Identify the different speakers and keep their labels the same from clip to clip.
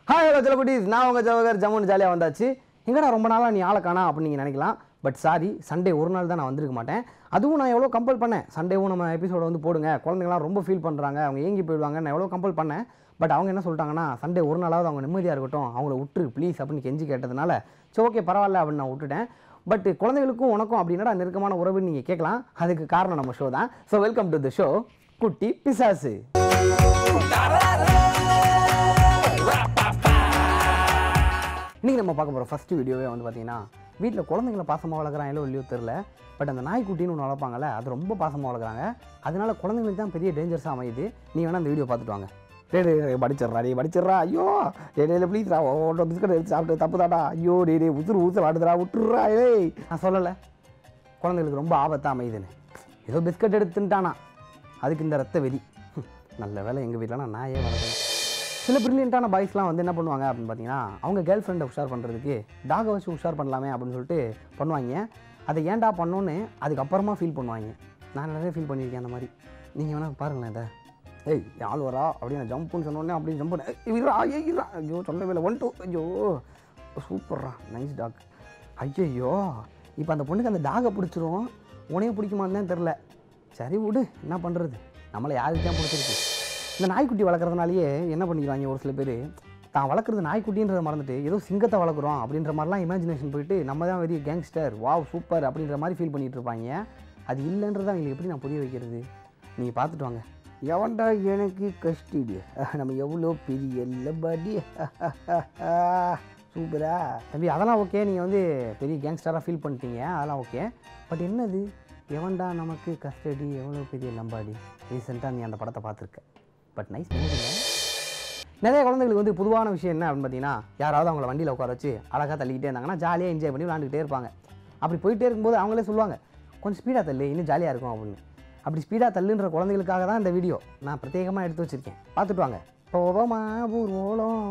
Speaker 1: Hi, hello, Kuttys. நான் உங்க ஜவஹர் ஜம்முன்னு ஜாலியாக வந்தாச்சு. எங்கடா ரொம்ப நாளாக நீ ஆளை காணா அப்படின்னு நீங்கள் நினைக்கலாம். பட் சாரி, சண்டே ஒரு நாள் தான் நான் வந்திருக்க மாட்டேன். அதுவும் நான் எவ்வளோ கம்பல் பண்ணேன், சண்டேவும் நம்ம எபிசோட வந்து போடுங்க, குழந்தைங்களாம் ரொம்ப ஃபீல் பண்ணுறாங்க, அவங்க ஏங்கி போயிடுவாங்க, நான் எவ்வளோ கம்பல் பண்ணேன். பட் அவங்க என்ன சொல்லிட்டாங்கன்னா, சண்டே ஒரு நாளாவது அவங்க நிம்மதியாக இருக்கட்டும், அவங்கள விட்டுரு ப்ளீஸ் அப்படின்னு கெஞ்சி கேட்டதுனால சரி ஓகே பரவாயில்ல அப்படின்னு நான் விட்டுட்டேன். பட் குழந்தைகளுக்கும் உனக்கும் அப்படின்னா நெருக்கமான உறவுன்னு நீங்கள் கேட்கலாம். அதுக்கு காரணம் நம்ம ஷோ தான். So welcome to the show Kutti Pisasu. இன்றைக்கி நம்ம பார்க்க போகிற ஃபஸ்ட்டு வீடியோவே வந்து பார்த்தீங்கன்னா, வீட்டில் குழந்தைங்கள பாசமாக வளர்க்குறாங்களோ இல்லையோ தெரில, பட் அந்த நாய்க்குட்டின்னு ஒன்று வளர்ப்பாங்கல்ல, அது ரொம்ப பாசமாக வளர்க்குறாங்க. அதனால குழந்தைங்களுக்கு தான் பெரிய டேஞ்சர்ஸாக அமையுது. நீங்கள் வேணால் அந்த வீடியோ பார்த்துட்டு வாங்க. படிச்சிட்றா ஐயோ டே ப்ளீஸ்ரா ஓட்டோ பிஸ்கட் எடுத்து சாப்பிட்டு தப்பு தாட்டா ஐயோ டே உசுறு ஆடுதுடா விட்டுறா. ஏய் நான் சொல்லலை குழந்தைங்களுக்கு ரொம்ப ஆபத்தாக அமையுதுன்னு. ஏதோ பிஸ்கட் எடுத்துட்டானா அதுக்கு இந்த ரத்த வெறி. நல்ல வேலை எங்கள் வீட்டில் நான் நாயே வளர்க்குறேன். சில ப்ரில்லியண்ட்டான பாய்ஸ்லாம் வந்து என்ன பண்ணுவாங்க அப்படின்னு பார்த்தீங்கன்னா, அவங்க கேர்ள் ஃப்ரெண்டை உஷார் பண்ணுறதுக்கு டாகை வச்சு உஷார் பண்ணலாமே அப்படின்னு சொல்லிட்டு பண்ணுவாங்க. அதை ஏன்டா பண்ணோன்னு அதுக்கப்புறமா ஃபீல் பண்ணுவாங்க. நான் நிறைய ஃபீல் பண்ணியிருக்கேன் அந்த மாதிரி. நீங்கள் வேணால் பாருங்களேன். இதை ஏய் ஆள் வரா அப்படின்னு ஜம்ப்புன்னு சொன்னோடனே அப்படின்னு ஜம்ப் பண்ண ஐயோ சொல்லவே இல்லை 1 2 ஐயோ சூப்பர்ரா நைஸ் டாக். ஐயோ இப்போ அந்த பொண்ணுக்கு அந்த டாகை பிடிச்சிரும், உனையே பிடிக்குமான்னு தான் தெரில. சரி விடு, என்ன பண்ணுறது, நம்மளை யாருக்கு தான் பிடிச்சிருக்கு. இந்த நாய்க்குட்டி வளர்க்குறதுனாலேயே என்ன பண்ணிக்கிறாங்க ஒரு சில பேர், தான் வளர்க்குறது நாய்க்குட்டின்றதை மறந்துட்டு ஏதோ சிங்கத்தை வளர்க்குறோம் அப்படின்ற மாதிரிலாம் இமேஜினேஷன் போயிட்டு நம்ம தான் வெரி கேங்ஸ்டர் வாவ் சூப்பர் அப்படின்ற மாதிரி ஃபீல் பண்ணிகிட்டு இருப்பாங்க. அது இல்லைன்றதை அவங்களுக்கு எப்படி நான் புரிய வைக்கிறது, நீங்கள் பார்த்துட்டு வாங்க. எவன்டா எனக்கு கஷ்டடி, நம்ம எவ்வளோ பெரிய லபாடி சூப்பரா தம்பி. அதெல்லாம் ஓகே, நீங்கள் வந்து பெரிய கேங்ஸ்டராக ஃபீல் பண்ணிட்டீங்க, அதெல்லாம் ஓகே. பட் என்னது எவன்டா நமக்கு கஸ்டடி எவ்வளோ பெரிய லம்பாடி. ரீசெண்டாக நீ அந்த படத்தை பார்த்துருக்க. பட் நைஸ் இல்லை. நிறைய குழந்தைங்களுக்கு வந்து பொதுவான விஷயம் என்ன அப்படின்னு பார்த்தீங்கன்னா, யாராவது அவங்கள வண்டியில் உட்கார வச்சு அழகாக தள்ளிக்கிட்டே இருந்தாங்கன்னா ஜாலியாக என்ஜாய் பண்ணி விளாண்டுக்கிட்டே இருப்பாங்க. அப்படி போயிட்டே இருக்கும்போது அவங்களே சொல்லுவாங்க, கொஞ்சம் ஸ்பீடாக தள்ளு இன்னும் ஜாலியாக இருக்கும் அப்படின்னு. அப்படி ஸ்பீடாக தள்ளுன்ற குழந்தைகளுக்காக தான் இந்த வீடியோ நான் பிரத்யேகமாக எடுத்து வச்சுருக்கேன். பார்த்துட்டு வாங்க. போவோமா ஊர்வலம்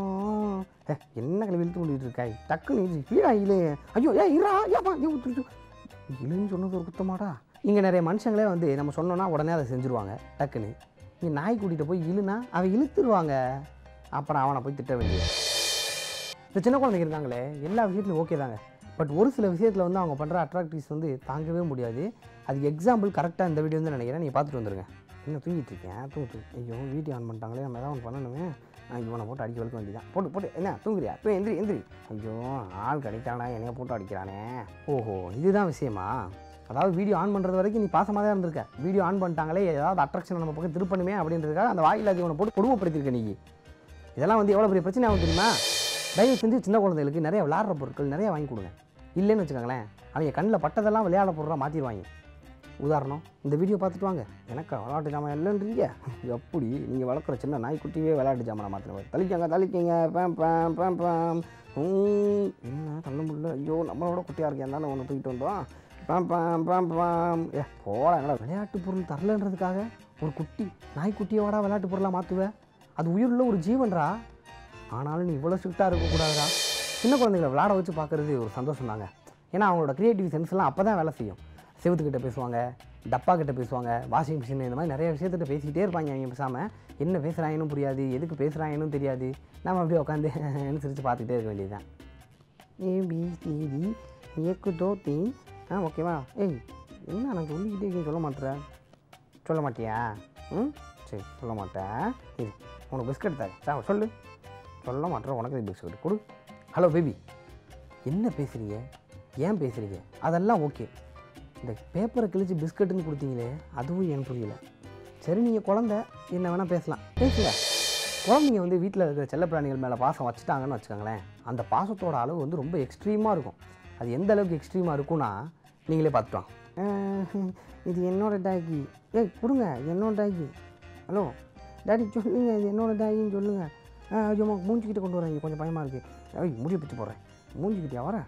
Speaker 1: என்ன கிளம்பி இழுத்து கொண்டுட்டு இருக்காய், டக்குன்னு ஸ்பீடாக இல்லை. ஐயோ ஏன் இரா ஏப்பா இல்லைன்னு சொன்னது ஒரு குத்தமாடா. இங்கே நிறைய மனுஷங்களே வந்து நம்ம சொன்னோன்னா உடனே அதை செஞ்சுருவாங்க டக்குன்னு. இங்கே நாய் கூட்டிகிட்டு போய் இழுனா அவன் இழுத்துருவாங்க, அப்புறம் அவனை போய் திட்ட வேண்டியது. இந்த சின்ன குழந்தைங்க இருக்காங்களே எல்லா விஷயத்துலையும் ஓகே தாங்க. பட் ஒரு சில விஷயத்தில் வந்து அவங்க பண்ணுற அட்ராக்டிவ்ஸ் வந்து தாங்கவே முடியாது. அதுக்கு எக்ஸாம்பிள் கரெக்டாக இந்த வீடியோ வந்து நினைக்கிறேன், நீங்கள் பார்த்துட்டு வந்துருங்க. என்ன தூங்கிட்டு இருக்கேன் தூங்கு. ஐயோ வீடியோ ஆன் பண்ணிட்டாங்களே, நம்ம எதாவது ஒன்று பண்ணணுமே. இவனை போட்டு அடிக்க வளர்க்க வேண்டியதான். போட்டு என்ன தூங்குறியா போய் எந்திரி. ஐயோ ஆள் கிடைக்கானா என்னைய போட்டு அடிக்கிறானே. ஓஹோ இதுதான் விஷயமா. அதாவது வீடியோ ஆன் பண்ணுறது வரைக்கும் நீ பாசமாக தான் இருந்திருக்க. வீடியோ ஆன் பண்ணிட்டாங்களே ஏதாவது அட்ராக்ஷன் நம்ம பக்கம் திருப்பணுமே அப்படின்றதுக்காக அந்த வாயில் அதிகவனை போட்டு கொடுமைப்படுத்திருக்க நீ. இதெல்லாம் வந்து எவ்வளோ பெரிய பிரச்சனை ஆகும் தெரியுமா. தயவு செஞ்சு சின்ன குழந்தைகளுக்கு நிறைய விளையாடுற பொருட்கள் நிறைய வாங்கி கொடுங்க. இல்லைன்னு வச்சுக்கோங்களேன், அவங்க கண்ணில் பட்டதெல்லாம் விளையாட பொருளாக மாற்றிடுவாங்க. உதாரணம் இந்த வீடியோ பார்த்துட்டு வாங்க. எனக்கு விளையாட்டு ஜாமான் இல்லைன்றீங்க, எப்படி நீங்கள் வளர்க்குற சின்ன நாய்க்குட்டியே விளையாட்டு ஜாமானை மாற்றின தள்ளிக்கங்க பேம் பேம் பேம் பேம் என்ன தள்ள முடியல. ஐயோ நம்மளோட குட்டியாக இருக்கேன் தானே ஒன்று தூக்கிட்டு வந்தோம். பேம் பேம் பேம் பேம் போடா என்னடா விளையாட்டு பொருள் தரலன்றதுக்காக ஒரு குட்டி நாய்க்குட்டியோட விளையாட்டு பொருளாக மாற்றுவேன். அது உயிருள்ள ஒரு ஜீவன்ரா. ஆனாலும் நீ இவ்வளோ ஸ்ட்ரிக்டாக இருக்கக்கூடாதுடா. சின்ன குழந்தைங்களை விளையாட வச்சு பார்க்குறது ஒரு சந்தோஷம் தாங்க. ஏன்னா அவங்களோட க்ரியேட்டிவ் சென்ஸ்லாம் அப்போ தான் வேலை செய்யும். செவத்துக்கிட்ட பேசுவாங்க, டப்பா கிட்ட பேசுவாங்க, வாஷிங் மிஷின், இந்த மாதிரி நிறைய விஷயத்திட்ட பேசிக்கிட்டே இருப்பாங்க. அவங்க பேசாமல் என்ன பேசுகிறாங்கன்னு புரியாது, எதுக்கு பேசுகிறாங்கன்னு தெரியாது. நம்ம அப்படியே உட்காந்து சிரித்து பார்த்துக்கிட்டே இருக்க வேண்டியது தான். ஏபிசிடி ஏக்குதோ தீ ஓகேவா. ஏய் என்ன நான் சொல்லிக்கிட்டே சொல்ல மாட்டேறேன். சொல்ல மாட்டியா? சரி சொல்ல மாட்டேன். இது உனக்கு பிஸ்கட் தரேன் சொல்லு. சொல்ல மாட்டேன், உனக்கு பிஸ்கட் கொடு. ஹலோ பேபி என்ன பேசுகிறீங்க, ஏன் பேசுகிறீங்க, அதெல்லாம் ஓகே. இந்த பேப்பரை கிழிச்சு பிஸ்கட்டுன்னு கொடுத்தீங்களே அதுவும் ஏன் புரியல. சரி நீங்கள் குழந்தை என்ன வேணால் பேசல. குழந்தைங்க வந்து வீட்டில் இருக்கிற செல்லப்பிராணிகள் மேலே பாசம் வச்சுட்டாங்கன்னு வச்சுக்கோங்களேன், அந்த பாசத்தோட அளவு வந்து ரொம்ப எக்ஸ்ட்ரீமாக இருக்கும். அது எந்த அளவுக்கு எக்ஸ்ட்ரீமாக இருக்கும்னா நீங்களே பார்த்துட்டாங்க. இது என்னோடய டாகி, ஏய் கொடுங்க என்னோட டாகி. ஹலோ டாடி சொல்லுங்கள் இது என்னோட டாகின்னு சொல்லுங்கள். ஐயோ மூஞ்சிக்கிட்ட கொண்டு வராங்க, கொஞ்சம் பயமாக இருக்குது. ஐய் முடிய பிச்சு போடுறேன், மூஞ்சிக்கிட்டியா வரேன்.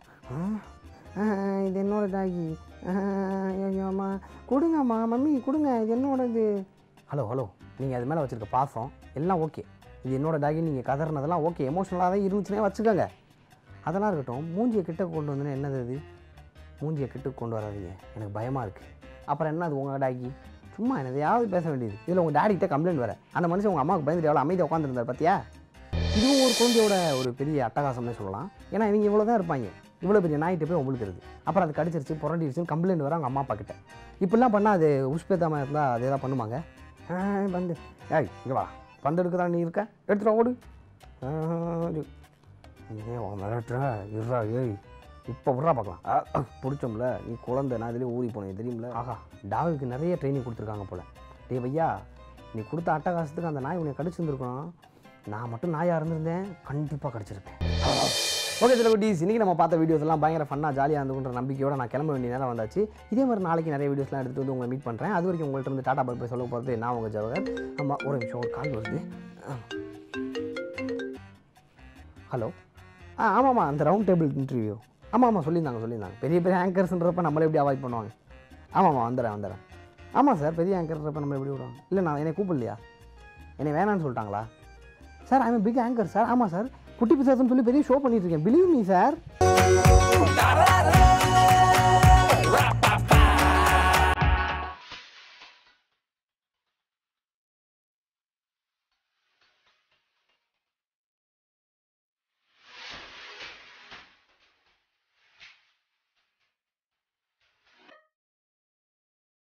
Speaker 1: இது என்னோட டாகி. ஐயோம்மா கொடுங்கம்மா மம்மி கொடுங்க இது என்னோடது. ஹலோ நீங்கள் அது மேலே வச்சுருக்க பாசம் எல்லாம் ஓகே, இது என்னோட டாகி நீங்கள் கதறினதெல்லாம் ஓகே, எமோஷனலாக தான் இருந்துச்சுன்னே வச்சுக்கோங்க. அதெல்லாம் இருக்கட்டும். மூஞ்சியை கிட்ட கொண்டு வந்தோன்னே என்னது அது, மூஞ்சியை கிட்ட கொண்டு வராதிங்க, எனக்கு பயமாக இருக்குது. அப்புறம் என்ன அது உங்கள் டாகி, சும்மா என்னதையாவது பேச வேண்டியது. இதில் உங்கள் டாடிக்கிட்ட கம்ப்ளைண்ட் வர அந்த மனுஷன் உங்கள் அம்மாவுக்கு பயந்துட்டு எவ்வளோ அமைதியாக உட்காந்துருந்தார் பார்த்தியா. இதுவும் ஒரு குழந்தையோட ஒரு பெரிய அட்டகாசம்னே சொல்லலாம். ஏன்னா இவங்க இவ்வளோ தான் இருப்பாங்க, இவ்வளோ பெரிய நாய்கிட்ட போய் உங்களுக்குறது, அப்புறம் அது கடிச்சிருச்சு புரண்டிடுச்சுன்னு கம்ப்ளைண்ட் வர அவங்க அம்மா அப்பா கிட்ட. இப்படிலாம் பண்ணால் அது உஷ்பேத்தாமல் இருந்தால் அதே தான் பண்ணுவாங்க. பந்து ஏய் இங்கே வா, பந்து எடுக்குதான் நீ இருக்க, எடுத்துகிட்டு ஓடு. மிரட்டுற இருறா, ஏய் இப்போ விட்றா பார்க்கலாம். பிடிச்சோம்ல, நீ குழந்தை, நான் இதுலேயே ஊறி போனேன் தெரியுமில்ல. ஆஹா, டாகுக்கு நிறைய ட்ரைனிங் கொடுத்துருக்காங்க போல். டே பையா, நீ கொடுத்த அட்டகாசத்துக்கு அந்த நாய் உன்னை கடிச்சிருந்துருக்கணும். நான் மட்டும் நாயாக இருந்திருந்தேன், கண்டிப்பாக கடிச்சிருப்பேன். ஓகே சில குட்டீஸ், இன்றைக்கி நம்ம பார்த்த வீடியோஸ் எல்லாம் பயங்கர ஃபன்னாக ஜாலியாக இருந்துன்ற நம்பிக்கையோடு நான் கிளம்ப வேண்டிய நேரம் வந்தாச்சு. இதே மாதிரி நாளைக்கு நிறைய வீடியோஸ்லாம் எடுத்துகிட்டு வந்து உங்களை மீட் பண்ணுறேன். அது வரைக்கும் உங்கள்கிட்ட இருந்து டாடா பாய் சொல்ல போகிறது நான் உங்கள் ஜவஹர். ஆமாம், ஒரு நிமிஷம், ஒரு கால் வருது. ஹலோ. ஆமாம்மா, அந்த ரவுண்ட் டேபிள் இன்டர்வியூ. ஆமாம் சொல்லியிருந்தாங்க. பெரிய பெரிய ஆங்கர்ஸ்ன்றப்ப நம்மளே எப்படி அவாய்ட் பண்ணுவாங்க. ஆமாம்மா, வந்துடுறேன். ஆமாம் சார், பெரிய ஆங்கர்ன்றப்ப நம்மளை எப்படி விடுவாங்க? இல்லை, நான் என்னை கூப்பிடலையா? என்னை வேணான்னு சொல்லிட்டாங்களா? Sir, I am big anchor sir. ஆமாம் சார், குட்டி பிசாசுன்னு சொல்லி பெரிய ஷோ பண்ணிட்டு இருக்கேன். Believe me sir.